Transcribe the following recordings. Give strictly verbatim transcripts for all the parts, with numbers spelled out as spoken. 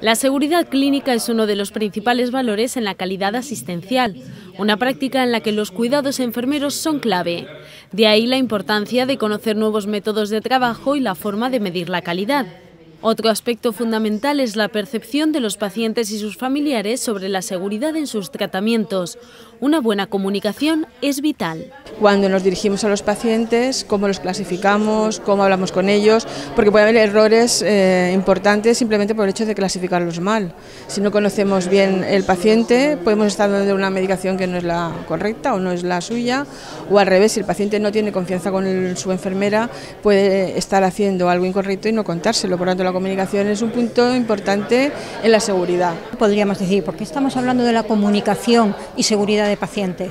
La seguridad clínica es uno de los principales valores en la calidad asistencial, una práctica en la que los cuidados enfermeros son clave. De ahí la importancia de conocer nuevos métodos de trabajo y la forma de medir la calidad. Otro aspecto fundamental es la percepción de los pacientes y sus familiares sobre la seguridad en sus tratamientos. Una buena comunicación es vital. Cuando nos dirigimos a los pacientes, cómo los clasificamos, cómo hablamos con ellos, porque puede haber errores eh, importantes simplemente por el hecho de clasificarlos mal. Si no conocemos bien el paciente, podemos estar dando una medicación que no es la correcta o no es la suya, o al revés, si el paciente no tiene confianza con el, su enfermera, puede estar haciendo algo incorrecto y no contárselo. Por lo tanto, la comunicación es un punto importante en la seguridad. Podríamos decir, porque estamos hablando de la comunicación y seguridad de paciente,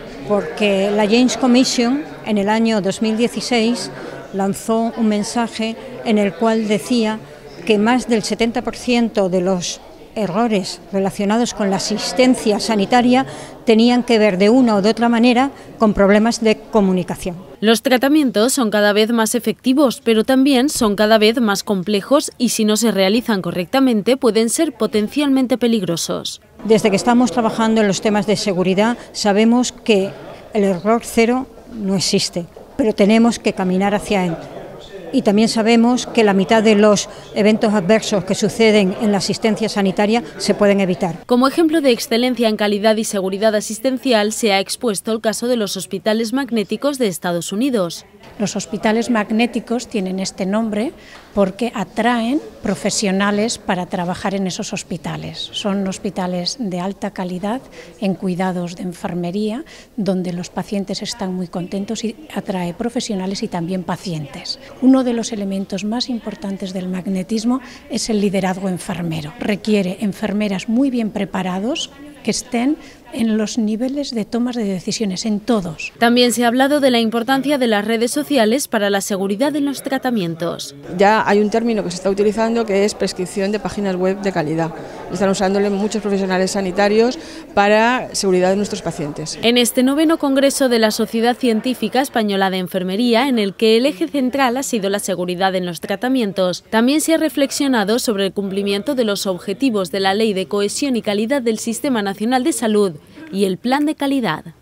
porque la James Commission en el año dos mil dieciséis lanzó un mensaje en el cual decía que más del setenta por ciento de los errores relacionados con la asistencia sanitaria tenían que ver de una o de otra manera con problemas de comunicación. Los tratamientos son cada vez más efectivos, pero también son cada vez más complejos y si no se realizan correctamente pueden ser potencialmente peligrosos. Desde que estamos trabajando en los temas de seguridad sabemos que el error cero no existe, pero tenemos que caminar hacia él. Y también sabemos que la mitad de los eventos adversos que suceden en la asistencia sanitaria se pueden evitar. Como ejemplo de excelencia en calidad y seguridad asistencial se ha expuesto el caso de los hospitales magnéticos de Estados Unidos. Los hospitales magnéticos tienen este nombre porque atraen profesionales para trabajar en esos hospitales. Son hospitales de alta calidad en cuidados de enfermería, donde los pacientes están muy contentos y atrae profesionales y también pacientes. Uno de los elementos más importantes del magnetismo es el liderazgo enfermero. Requiere enfermeras muy bien preparados, que estén en los niveles de tomas de decisiones, en todos. También se ha hablado de la importancia de las redes sociales para la seguridad en los tratamientos. Ya hay un término que se está utilizando que es prescripción de páginas web de calidad. Están usándole muchos profesionales sanitarios para seguridad de nuestros pacientes. En este noveno congreso de la Sociedad Científica Española de Enfermería, en el que el eje central ha sido la seguridad en los tratamientos, también se ha reflexionado sobre el cumplimiento de los objetivos de la Ley de Cohesión y Calidad del Sistema Nacional de Salud y el Plan de Calidad.